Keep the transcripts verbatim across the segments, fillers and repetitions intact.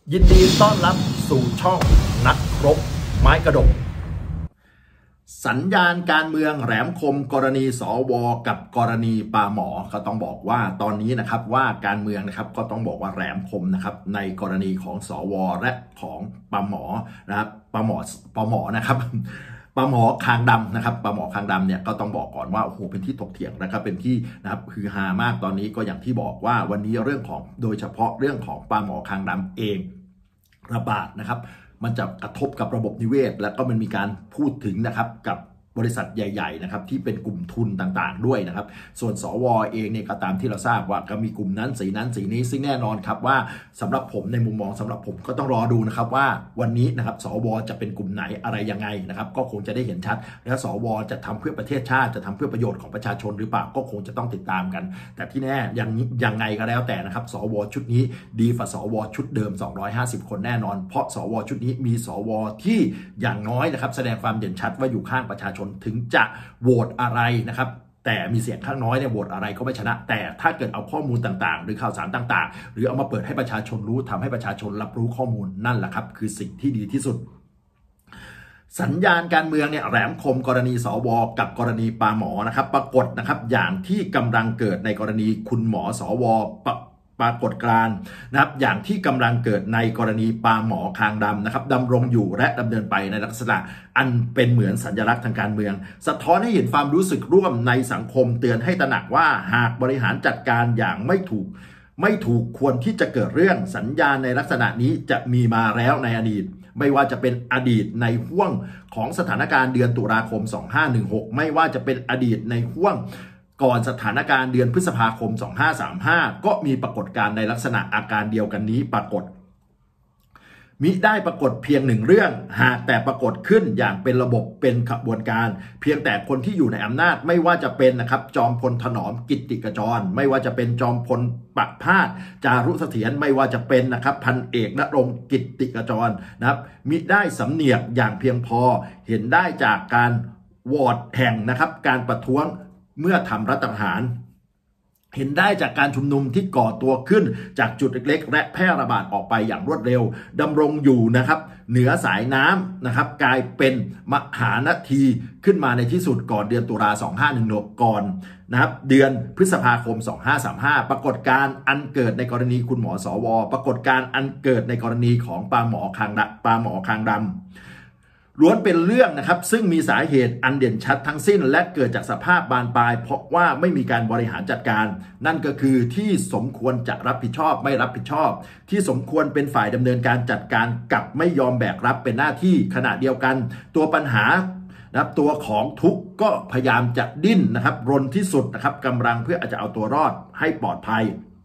ยินดีต้อนรับสู่ช่องนักรบไม้กระดกสัญญาณการเมืองแหลมคมกรณีสวกับกรณีปาหมอก็ต้องบอกว่าตอนนี้นะครับว่าการเมืองนะครับก็ต้องบอกว่าแหลมคมนะครับในกรณีของสวและของปาหมอนะครับปาหมอปาหมอนะครับปาหมอคางดำนะครับปาหมอคางดำเนี่ยก็ต้องบอกก่อนว่าโอ้โหเป็นที่ถกเถียงนะครับเป็นที่นะครับฮือฮามากตอนนี้ก็อย่างที่บอกว่าวันนี้เรื่องของโดยเฉพาะเรื่องของปาหมอคางดำเองระบาดนะครับมันจะกระทบกับระบบนิเวศและก็มันมีการพูดถึงนะครับกับบริษัทใหญ่ๆนะครับที่เป็นกลุ่มทุนต่างๆด้วยนะครับส่วนสวเองเนี่ยก็ตามที่เราทราบว่าก็มีกลุ่มนั้นสีนั้นสีนี้ซึ่งแน่นอนครับว่าสำหรับผมในมุมมองสำหรับผมก็ต้องรอดูนะครับว่าวันนี้นะครับสวจะเป็นกลุ่มไหนอะไรยังไงนะครับก็คงจะได้เห็นชัดและสวจะทำเพื่อประเทศชาติจะทำเพื่อประโยชน์ของประชาชนหรือเปล่าก็คงจะต้องติดตามกันแต่ที่แน่ยังยังไงก็แล้วแต่นะครับสวชุดนี้ดีฝ่าสวชุดเดิมสองร้อยห้าสิบคนแน่นอนเพราะสวชุดนี้มีสวที่อย่างน้อยนะครับแสดงความเด่นชัดว่าอยู่ข้างประชาชนถึงจะโหวตอะไรนะครับแต่มีเสียงข้างน้อยเนี่ยโหวตอะไรก็ไม่ชนะแต่ถ้าเกิดเอาข้อมูลต่างๆหรือข่าวสารต่างๆหรือเอามาเปิดให้ประชาชนรู้ทำให้ประชาชนรับรู้ข้อมูลนั่นแหละครับคือสิ่งที่ดีที่สุดสัญญาณการเมืองเนี่ยแหลมคมกรณีสวกับกรณีปาหมอนะครับปรากฏนะครับอย่างที่กำลังเกิดในกรณีคุณหมอสวปรากฏการณ์นะครับอย่างที่กำลังเกิดในกรณีปาหมอคางดำนะครับดำรงอยู่และดำเนินไปในลักษณะอันเป็นเหมือนสัญลักษณ์ทางการเมืองสะท้อนให้เห็นความรู้สึกร่วมในสังคมเตือนให้ตระหนักว่าหากบริหารจัดการอย่างไม่ถูกไม่ถูกควรที่จะเกิดเรื่องสัญญาณในลักษณะนี้จะมีมาแล้วในอดีตไม่ว่าจะเป็นอดีตในห้วงของสถานการณ์เดือนตุลาคมสองห้าหนึ่งหกไม่ว่าจะเป็นอดีตในห้วงก่อนสถานการณ์เดือนพฤษภาคมสองห้าสามห้าก็มีปรากฏการณ์ในลักษณะอาการเดียวกันนี้ปรากฏมิได้ปรากฏเพียงหนึ่งเรื่องหากแต่ปรากฏขึ้นอย่างเป็นระบบเป็นขบวนการเพียงแต่คนที่อยู่ในอำนาจไม่ว่าจะเป็นนะครับจอมพลถนอมกิตติกจรไม่ว่าจะเป็นจอมพลปภาสจารุเสถียรไม่ว่าจะเป็นนะครับพันเอกณรงค์กิตติกจรนะครับมิได้สำเนียกอย่างเพียงพอเห็นได้จากการวอร์ดแห่งนะครับการประท้วงเมื่อทำรัฐประหารเห็นได้จากการชุมนุมที่ก่อตัวขึ้นจากจุดเล็กๆและแพร่ระบาดออกไปอย่างรวดเร็วดำรงอยู่นะครับเหนือสายน้ำนะครับกลายเป็นมหานาทีขึ้นมาในที่สุดก่อนเดือนตุลาสองห้าหนึ่งหกก่อนนะครับเดือนพฤษภาคมสองห้าสามห้าปรากฏการณ์อันเกิดในกรณีคุณหมอสวปรากฏการณ์อันเกิดในกรณีของปาหมอคางดำปาหมอคางดำล้วนเป็นเรื่องนะครับซึ่งมีสาเหตุอันเด่นชัดทั้งสิ้นและเกิดจากสภาพบานปลายเพราะว่าไม่มีการบริหารจัดการนั่นก็คือที่สมควรจะรับผิดชอบไม่รับผิดชอบที่สมควรเป็นฝ่ายดำเนินการจัดการกับไม่ยอมแบกรับเป็นหน้าที่ขณะเดียวกันตัวปัญหานะครับตัวของทุกข์ก็พยายามจะดิ้นนะครับรนที่สุดนะครับกำลังเพื่ออาจจะเอาตัวรอดให้ปลอดภัย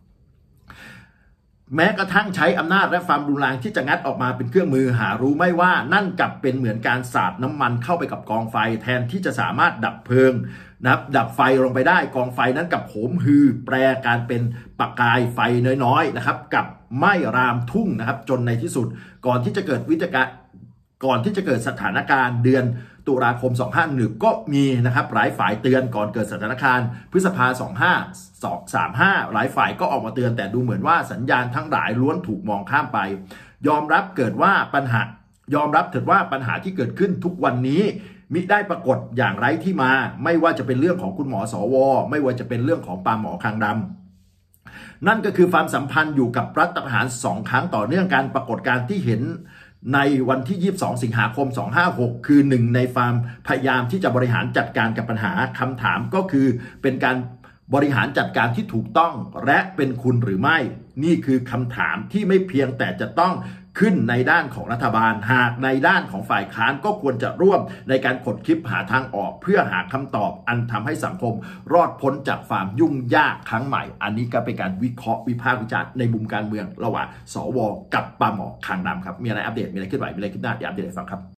แม้กระทั่งใช้อำนาจและความรุนแรงที่จะงัดออกมาเป็นเครื่องมือหารู้ไม่ว่านั่นกลับเป็นเหมือนการสาดน้ำมันเข้าไปกับกองไฟแทนที่จะสามารถดับเพลิงนะครับดับไฟลงไปได้กองไฟนั้นกับโหมฮือแปรการเป็นประกายไฟน้อยๆนะครับกับไหม้รามทุ่งนะครับจนในที่สุดก่อนที่จะเกิดวิกฤตก่อนที่จะเกิดสถานการณ์เดือนตุลาคมสองห้าหนึ่งก็มีนะครับหลายฝ่ายเตือนก่อนเกิดสถานการณ์พฤษภาสองห้าสามห้าหลายฝ่ายก็ออกมาเตือนแต่ดูเหมือนว่าสัญญาณทั้งหลายล้วนถูกมองข้ามไปยอมรับเกิดว่าปัญหายอมรับเถิดว่าปัญหาที่เกิดขึ้นทุกวันนี้มิได้ปรากฏอย่างไร้ที่มาไม่ว่าจะเป็นเรื่องของคุณหมอสวไม่ว่าจะเป็นเรื่องของปาหมอคางดำนั่นก็คือความสัมพันธ์อยู่กับรัฐประหารสองครั้งต่อเนื่องการปรากฏการณ์ที่เห็นในวันที่ยี่สิบสองสิงหาคมสองห้าหกคือหนึ่งในความพยายามที่จะบริหารจัดการกับปัญหาคำถามก็คือเป็นการบริหารจัดการที่ถูกต้องและเป็นคุณหรือไม่นี่คือคำถามที่ไม่เพียงแต่จะต้องขึ้นในด้านของรัฐบาลหากในด้านของฝ่ายค้านก็ควรจะร่วมในการขดคิดหาทางออกเพื่อหาคำตอบอันทำให้สังคมรอดพ้นจากความยุ่งยากครั้งใหม่อันนี้ก็เป็นการวิเคราะห์วิพากษ์วิจารณ์ในมุมการเมืองระหว่างสวกับปาหมอคางดำครับมีอะไรอัปเดตมีอะไรขึ้นไหวมีอะไรขึ้นหน้าอย่าอัปเดตให้ฟังครับ